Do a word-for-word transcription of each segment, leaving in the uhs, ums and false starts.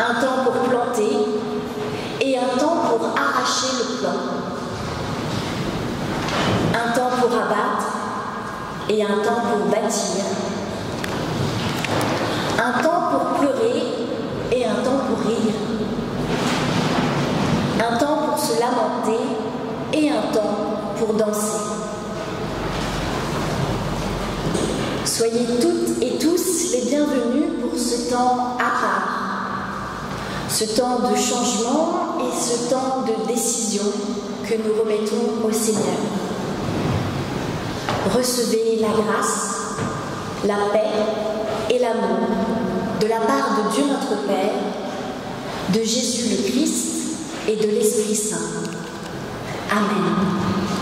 un temps pour planter et un temps pour arracher le plant, un temps pour abattre et un temps pour bâtir, un temps pour pleurer et un temps pour rire, un temps pour se lamenter et un temps pour danser. Soyez toutes et tous les bienvenus pour ce temps à part, ce temps de changement et ce temps de décision que nous remettons au Seigneur. Recevez la grâce, la paix et l'amour de la part de Dieu notre Père, de Jésus le Christ et de l'Esprit Saint. Amen.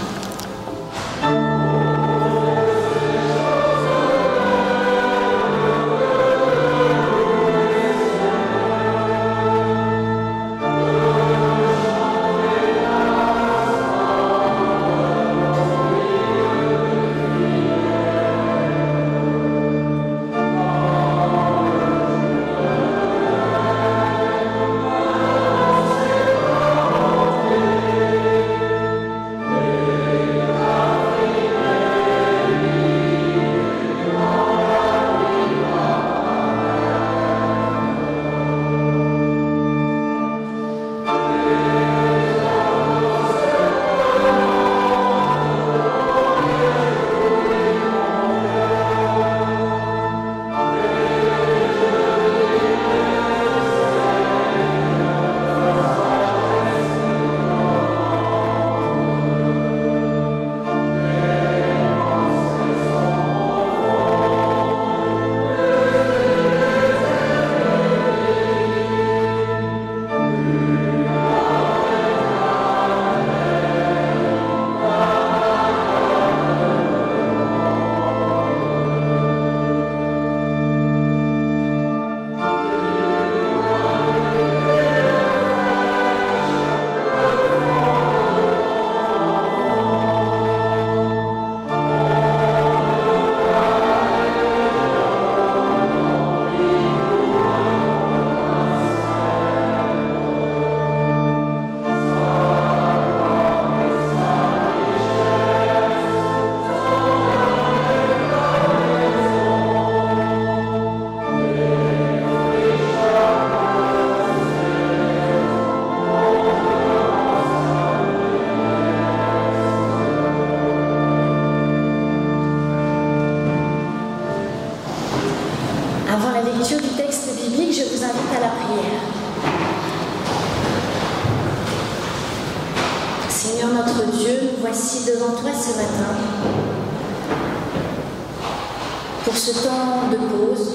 Pour ce temps de pause,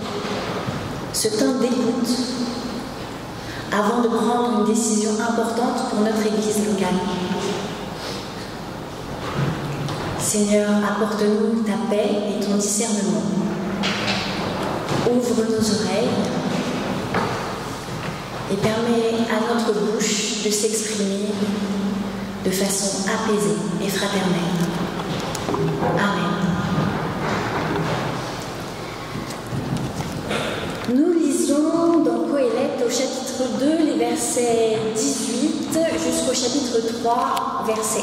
ce temps d'écoute, avant de prendre une décision importante pour notre Église locale. Seigneur, apporte-nous ta paix et ton discernement. Ouvre nos oreilles et permets à notre bouche de s'exprimer de façon apaisée et fraternelle. Amen. Nous lisons dans Qoéleth au chapitre deux, les versets dix-huit jusqu'au chapitre trois, verset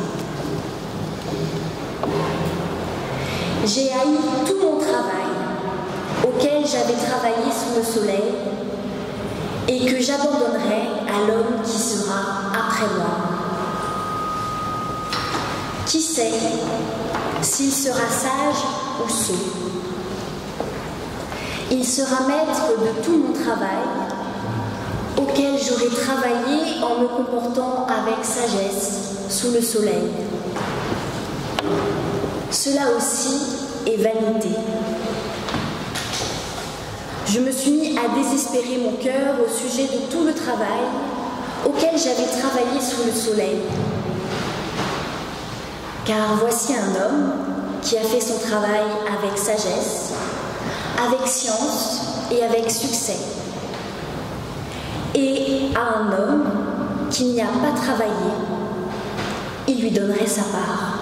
un. J'ai haï tout mon travail auquel j'avais travaillé sous le soleil et que j'abandonnerai à l'homme qui sera après moi. Qui sait s'il sera sage ou sot? Il sera maître de tout mon travail, auquel j'aurai travaillé en me comportant avec sagesse sous le soleil. Cela aussi est vanité. Je me suis mis à désespérer mon cœur au sujet de tout le travail auquel j'avais travaillé sous le soleil. Car voici un homme qui a fait son travail avec sagesse, avec science et avec succès. Et à un homme qui n'y a pas travaillé, il lui donnerait sa part.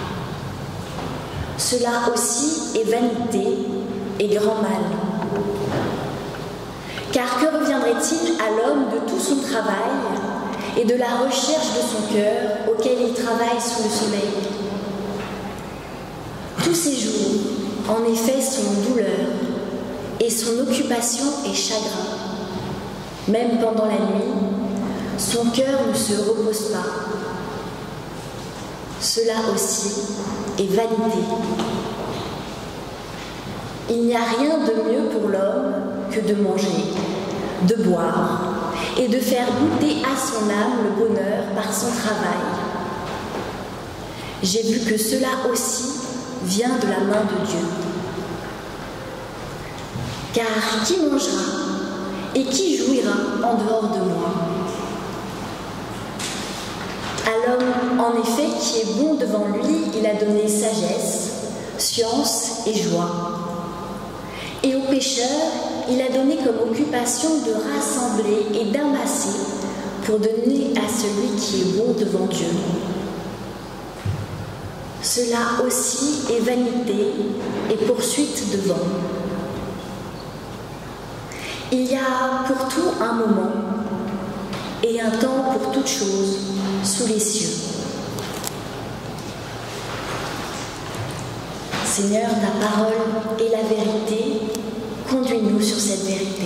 Cela aussi est vanité et grand mal. Car que reviendra viendrait-il à l'homme de tout son travail et de la recherche de son cœur auquel il travaille sous le soleil? Tous ces jours, en effet, sont douleur, et son occupation est chagrin. Même pendant la nuit, son cœur ne se repose pas. Cela aussi est vanité. Il n'y a rien de mieux pour l'homme que de manger, de boire et de faire goûter à son âme le bonheur par son travail. J'ai vu que cela aussi vient de la main de Dieu. Car qui mangera et qui jouira en dehors de moi? À l'homme, en effet, qui est bon devant lui, il a donné sagesse, science et joie. Et aux pécheurs, il a donné comme occupation de rassembler et d'amasser pour donner à celui qui est bon devant Dieu. Cela aussi est vanité et poursuite de vent. Il y a pour tout un moment et un temps pour toute chose sous les cieux. Seigneur, ta parole est la vérité. Conduis-nous sur cette vérité.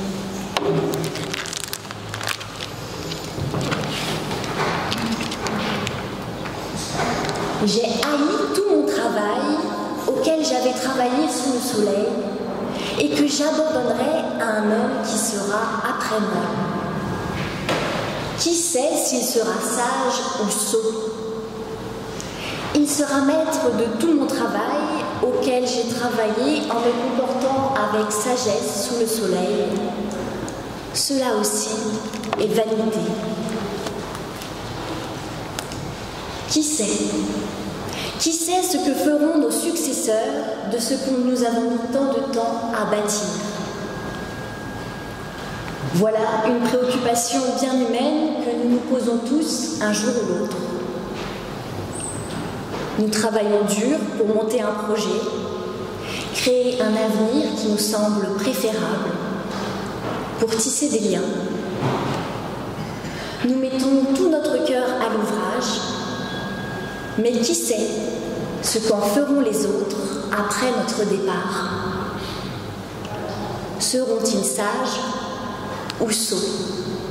J'ai haï tout mon travail auquel j'avais travaillé sous le soleil et que j'abandonnerai à un homme qui sera après moi. Qui sait s'il sera sage ou sot? Il sera maître de tout mon travail auquel j'ai travaillé en me comportant avec sagesse sous le soleil. Cela aussi est vanité. Qui sait? Qui sait ce que feront nos successeurs de ce que nous avons mis tant de temps à bâtir? Voilà une préoccupation bien humaine que nous nous posons tous un jour ou l'autre. Nous travaillons dur pour monter un projet, créer un avenir qui nous semble préférable, pour tisser des liens. Nous mettons tout notre cœur à l'ouvrage, mais qui sait ce qu'en feront les autres après notre départ? Seront-ils sages ou sots?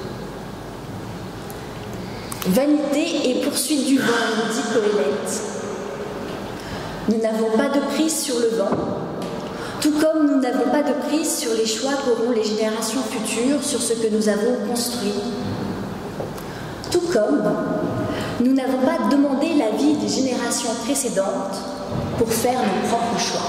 Vanité et poursuite du vent, nous dit Coëlette. Nous n'avons pas de prise sur le vent, tout comme nous n'avons pas de prise sur les choix qu'auront les générations futures sur ce que nous avons construit. Tout comme nous n'avons pas demandé l'avis des générations précédentes pour faire nos propres choix.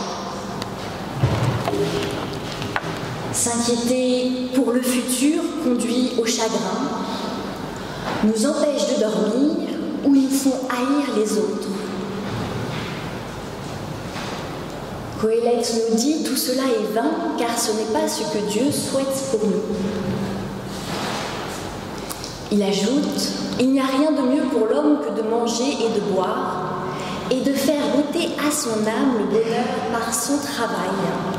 S'inquiéter pour le futur conduit au chagrin, nous empêche de dormir ou nous font haïr les autres. Coëlette nous dit « Tout cela est vain, car ce n'est pas ce que Dieu souhaite pour nous. » Il ajoute « Il n'y a rien de mieux pour l'homme que de manger et de boire, et de faire goûter à son âme le bonheur par son travail. »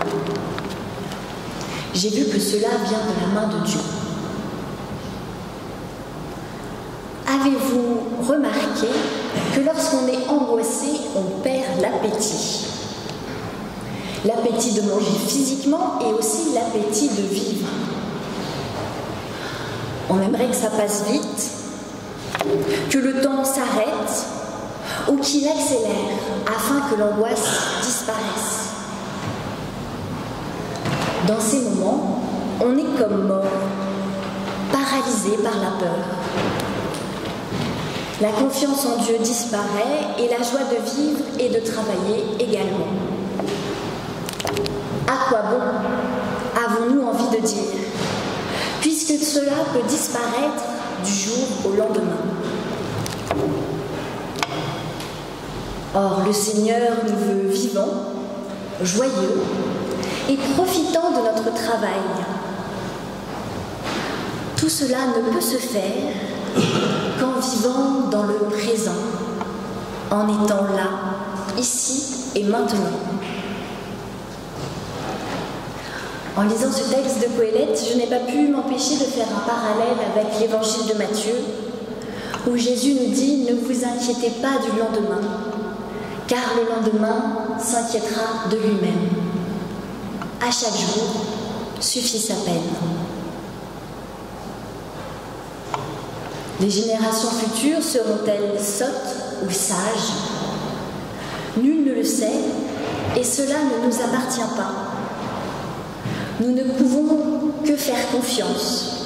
J'ai vu que cela vient de la main de Dieu. Avez-vous remarqué que lorsqu'on est angoissé, on perd l'appétit? L'appétit de manger physiquement et aussi l'appétit de vivre. On aimerait que ça passe vite, que le temps s'arrête ou qu'il accélère afin que l'angoisse disparaisse. Dans ces moments, on est comme mort, paralysé par la peur. La confiance en Dieu disparaît et la joie de vivre et de travailler également. À quoi bon avons-nous envie de dire, puisque cela peut disparaître du jour au lendemain? Or, le Seigneur nous veut vivants, joyeux et profitant de notre travail. Tout cela ne peut se faire qu'en vivant dans le présent, en étant là, ici et maintenant. En lisant ce texte de Qoéleth, je n'ai pas pu m'empêcher de faire un parallèle avec l'évangile de Matthieu, où Jésus nous dit « Ne vous inquiétez pas du lendemain, car le lendemain s'inquiétera de lui-même. À chaque jour suffit sa peine. » Les générations futures seront-elles sottes ou sages? Nul ne le sait, et cela ne nous appartient pas. Nous ne pouvons que faire confiance.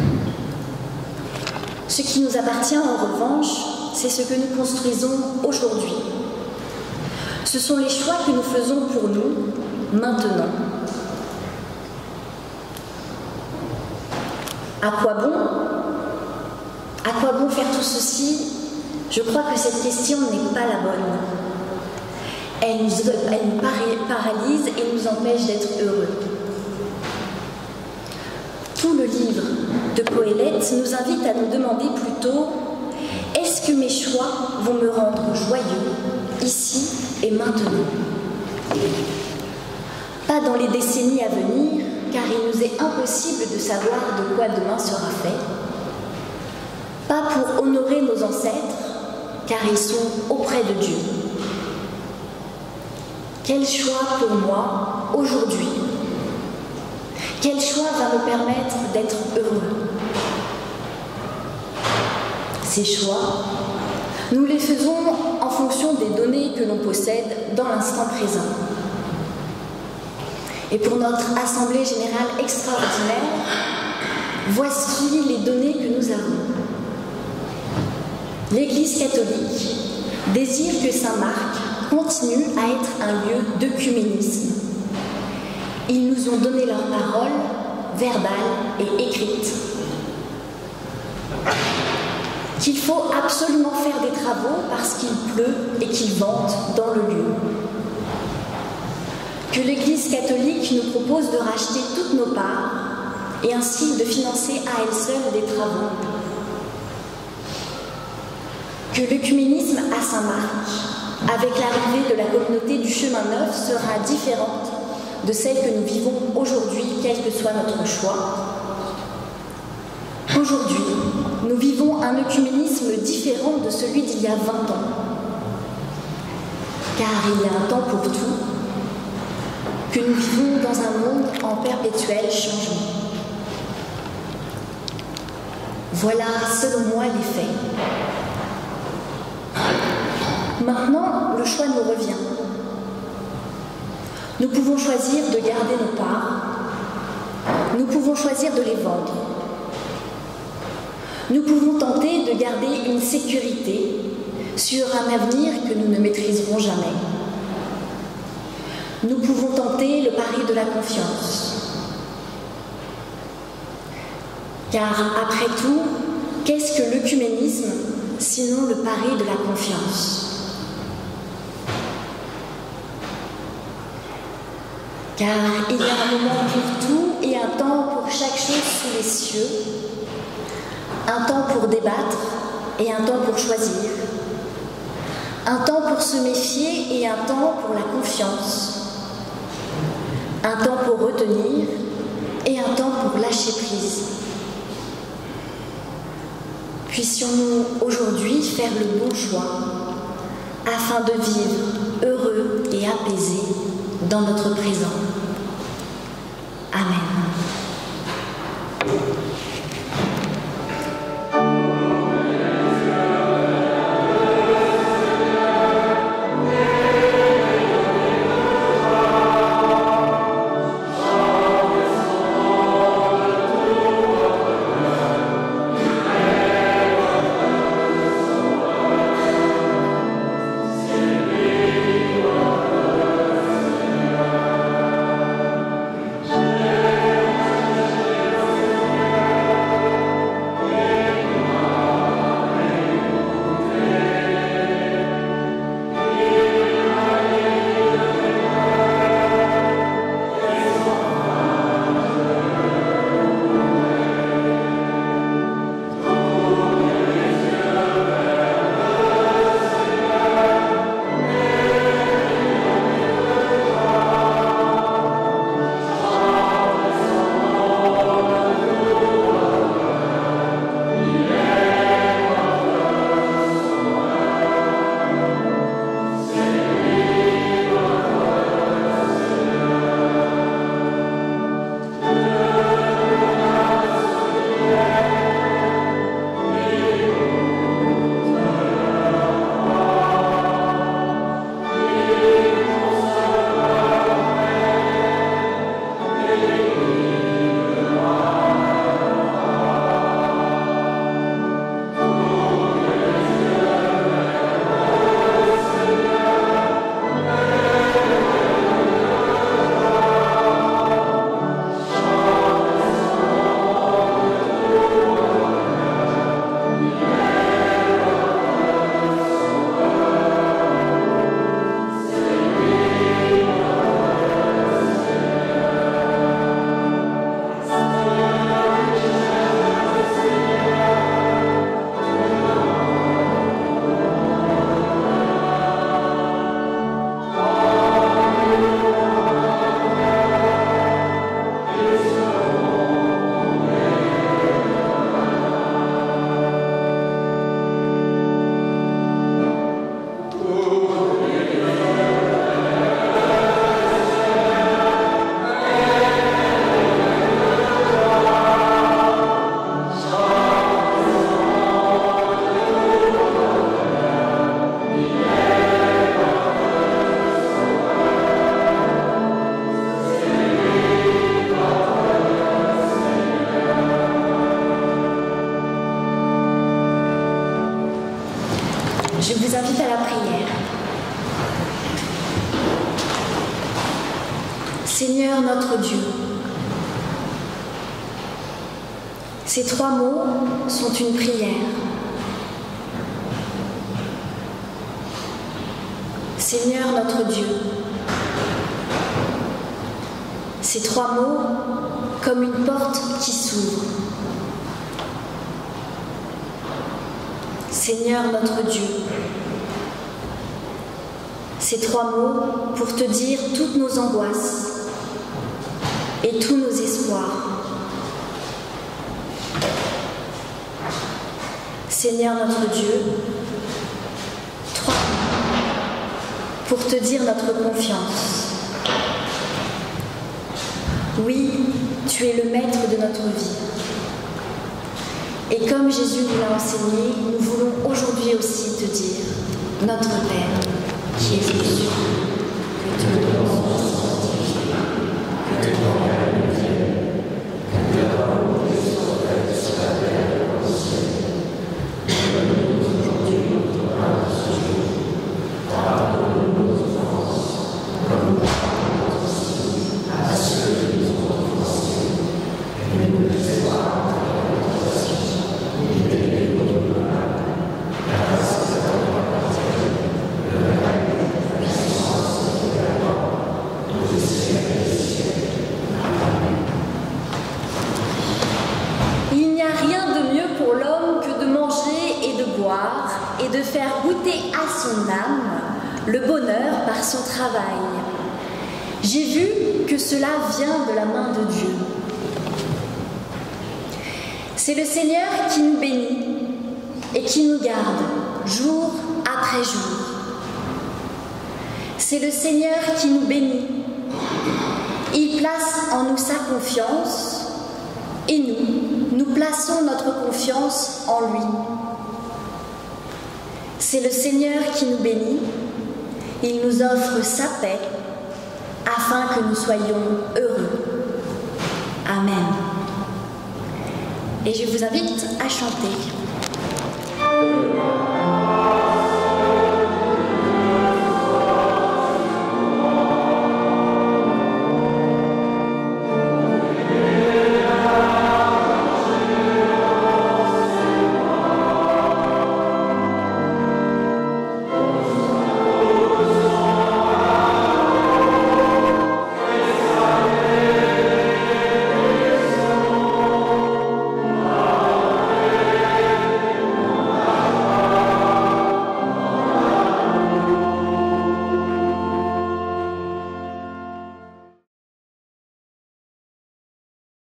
Ce qui nous appartient en revanche, c'est ce que nous construisons aujourd'hui. Ce sont les choix que nous faisons pour nous, maintenant. À quoi bon? À quoi bon faire tout ceci? Je crois que cette question n'est pas la bonne. Elle nous, elle nous paralyse et nous empêche d'être heureux. Tout le livre de Qoéleth nous invite à nous demander plutôt « Est-ce que mes choix vont me rendre joyeux, ici et maintenant ?» Pas dans les décennies à venir, car il nous est impossible de savoir de quoi demain sera fait. Pas pour honorer nos ancêtres, car ils sont auprès de Dieu. Quel choix pour moi, aujourd'hui? Quel choix va me permettre d'être heureux? Ces choix, nous les faisons en fonction des données que l'on possède dans l'instant présent. Et pour notre Assemblée générale extraordinaire, voici les données que nous avons. L'Église catholique désire que Saint-Marc continue à être un lieu d'œcuménisme. Ils nous ont donné leur parole, verbale et écrite. Qu'il faut absolument faire des travaux parce qu'il pleut et qu'il vente dans le lieu. Que l'Église catholique nous propose de racheter toutes nos parts et ainsi de financer à elle seule des travaux. Que l'œcuménisme à Saint-Marc, avec l'arrivée de la communauté du chemin neuf, sera différente de celle que nous vivons aujourd'hui, quel que soit notre choix. Aujourd'hui, nous vivons un œcuménisme différent de celui d'il y a vingt ans. Car il y a un temps pour tout, que nous vivons dans un monde en perpétuel changement. Voilà, selon moi, les faits. Maintenant, le choix nous revient. Nous pouvons choisir de garder nos parts. Nous pouvons choisir de les vendre. Nous pouvons tenter de garder une sécurité sur un avenir que nous ne maîtriserons jamais. Nous pouvons tenter le pari de la confiance. Car après tout, qu'est-ce que l'œcuménisme sinon le pari de la confiance? Car il y a un moment pour tout et un temps pour chaque chose sous les cieux, un temps pour débattre et un temps pour choisir, un temps pour se méfier et un temps pour la confiance, un temps pour retenir et un temps pour lâcher prise. Puissions-nous aujourd'hui faire le bon choix afin de vivre heureux et apaisés dans notre présent. Amen. Seigneur notre Dieu. Ces trois mots sont une prière. Seigneur notre Dieu. Ces trois mots comme une porte qui s'ouvre. Seigneur notre Dieu. Ces trois mots pour te dire toutes nos angoisses et tous nos espoirs. Seigneur notre Dieu, trois mots pour te dire notre confiance. Oui, tu es le maître de notre vie. Et comme Jésus nous l'a enseigné, nous voulons aujourd'hui aussi te dire, notre Père, qui es aux cieux, que ton nom soit sanctifié, que ton règne vienne, que ta volonté soit faite sur la terre comme au ciel. Donne-nous aujourd'hui notre pain de ce jour. Pardonne-nous nos offenses, comme nous pardonnons aussi à ceux qui nous ont offensés. Et ne nous laisse pas entrer en tentation, mais délivre-nous du mal. Car c'est à toi qu'appartient le règne, la puissance et la gloire, pour les siècles des siècles. Amen. Il n'y a rien de mieux pour l'homme que de manger et de boire et de faire goûter à son âme le bonheur par son travail. J'ai vu que cela vient de la main de Dieu. C'est le Seigneur qui nous bénit et qui nous garde jour après jour. C'est le Seigneur qui nous bénit. Il place en nous sa confiance et nous, nous plaçons notre confiance en lui. C'est le Seigneur qui nous bénit. Il nous offre sa paix afin que nous soyons heureux. Amen. Et je vous invite à chanter.